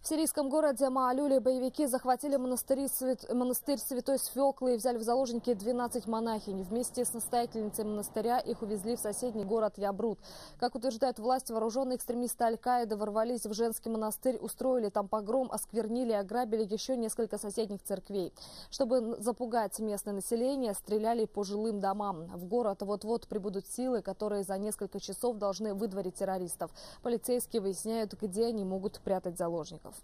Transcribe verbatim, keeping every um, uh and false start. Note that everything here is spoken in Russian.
В сирийском городе Маалюле боевики захватили монастырь, свят... монастырь Святой Свеклы и взяли в заложники двенадцать монахинь. Вместе с настоятельницей монастыря их увезли в соседний город Ябрут. Как утверждают власти, вооруженные экстремисты Аль-Каиды ворвались в женский монастырь, устроили там погром, осквернили и ограбили еще несколько соседних церквей. Чтобы запугать местное население, стреляли по жилым домам. В город вот-вот прибудут силы, которые за несколько часов должны выдворить террористов. Полицейские выясняют, где они могут прятать заложников.